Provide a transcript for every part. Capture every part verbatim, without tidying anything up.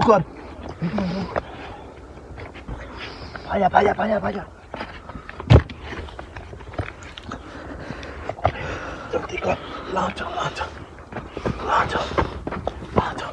कर भाजा भाजा भाजा भाजा जल्दी कर ला जा ला जा ला जा ला जा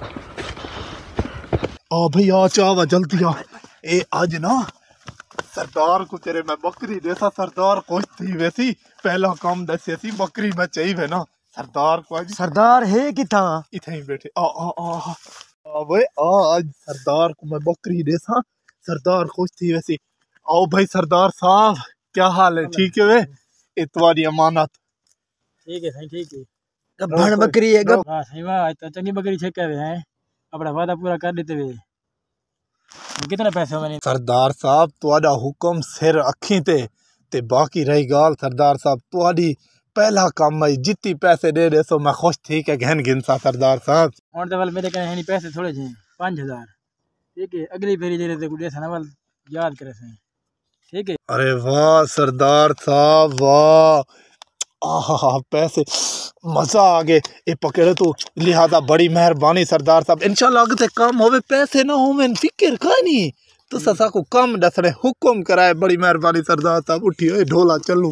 आ भाई आ चावा जल्दी आ ए आज ना सरदार को तेरे मैं बकरी जैसा सरदार खुश थी वैसी पहला काम दसे सी बकरी में चाहिए ना सरदार को आज सरदार है कि था इथे ही बैठे आ आ आ आ भाई आ आज सरदार को मैं बकरी जैसा सरदार खुश थी वैसी आओ भाई सरदार साहब क्या हाल है ठीक है वे ये तुम्हारी अमानत ठीक है सही ठीक है गब्बड़ बकरी है गब वाह सही वाह तो चंगी बकरी छेके हुए हैं अपना वादा पूरा कर देते हुए कितने पैसे मैंने सरदार साहब तुहाडा हुक्म सिर अखी ते ते बाकी रही गाल सरदार साहब तुहाडी पहला काम है जितनी पैसे दे दे सो मैं खुश थी के घन गिनसा सरदार साहब और तो वाल मेरे कने नहीं पैसे थोड़े छे पाँच हजार ठीक है अगली फेरी दे रहे कुछ ऐसा ना वाल याद करे से ठीक है अरे वाह सरदार साहब वाह आहा पैसे मजा आ गए ये पकड़े तो लिहाजा बड़ी मेहरबानी सरदार साहब इंशाल्लाह आगे से काम होवे पैसे ना होवे फिक्र का नहीं तो ससा को काम दसरे हुक्म कराए बड़ी मेहरबानी सरदार साहब उठिए ढोला चलो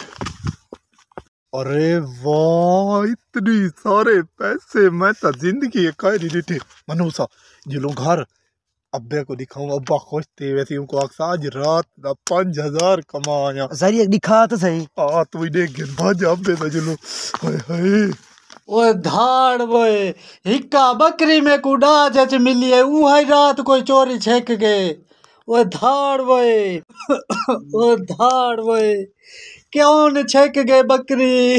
अरे वाह इतनी सारे पैसे मैं तो जिंदगी कह नहीं दी मनूसा जिलो घर अब्बे को दिखाऊं अब्बा खुश थे वैसे उनको आज रात दा पाँच हजार कमाया सारी दिखा तो सही आ तू देख गिन भाजा अब्बे तो चलो हाय हाय ओए धाड़ बोए हिक्का बकरी में कुडा जच मिली है ऊ है रात कोई चोरी छेक गए ओए धाड़ बोए ओ धाड़ बोए क्यों न छेक गए बकरी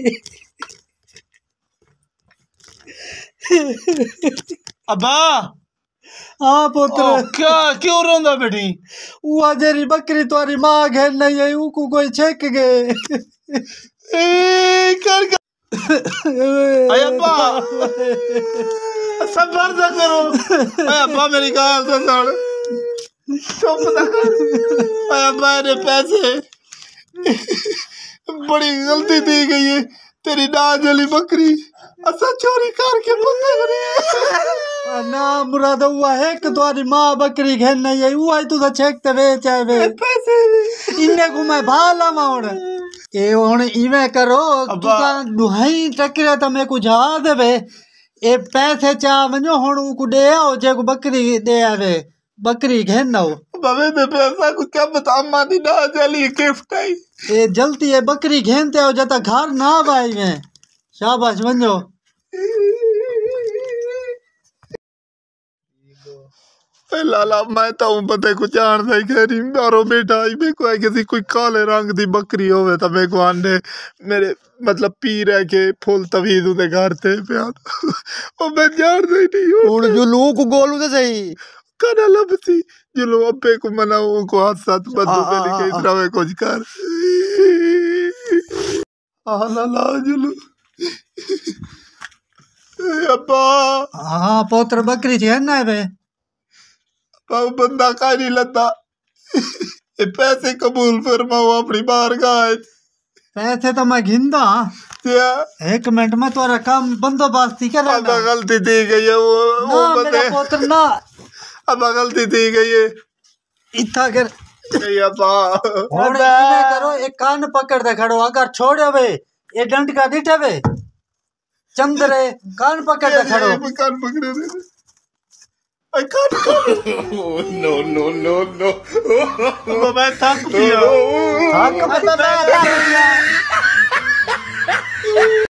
अब्बा हाँ पुत्र क्या क्यों रोंदा बेटी ऊ जेरी बकरी तुम्हारी माँ घेर नहीं है ऊ को कोई छेक गए ए कर अरे अब्बा सबर से करो अरे अब्बा मेरी गाल से सड़ चुप ना अरे अब्बा ने पैसे बड़ी गलती दी गई है तेरी नाज वाली बकरी असा चोरी करके बंदे करे ना मुराद हुआ है कि तुम्हारी माँ बकरी घेर नहीं है हुआ है तू तो छेकते बेच आए वे पैसे इन्ने को मैं भाला माउण ए हुन इवे करो तुसा दुहाई टकरे तो मैं को जा देवे ए पैसे चा वनो हुन को दे आओ जे को बकरी दे आवे बकरी घेर ना हो बाबे मैं पैसा को क्या बता मानी ना चली गिफ्ट आई ए जल्दी ए बकरी घेनते हो जता घर ना भाई में शाबाश वनो लाला मैं तो पता कुछ जान नहीं कह रही मारो बेटा मेरे को किसी कोई काले रंग दी बकरी होवे तो मेरे को आने मेरे मतलब पी रह के फुल तवीज उदे घर थे प्यार ओ मैं जान नहीं हूं उन जो लोग को गोलू तो सही कना लबसी जो लो अब्बे को मनाओ को हाथ साथ बंदू पे लिखे इस तरह कुछ कर आ ला ला जुलू अब्बा हाँ पुत्र बकरी थी है ना बे बंदा का नहीं लता ये पैसे कबूल फरमाओ अपनी बारगाह पैसे तो मैं घिंदा एक मिनट में तुम्हारा काम बंदोबस्ती कर अब गलती दी गई है वो ना वो मेरा पुत्र ना अब गलती दी गई है इतना कर अब्बा और इन्हें करो एक कान पकड़ दे खड़ो अगर छोड़े वे ये डंड का डिठे वे चंद्रे कान पकड़ दे खड़ो कान पकड़े दे I can't come. Oh, no, no, no, no. मैं थक गया। थक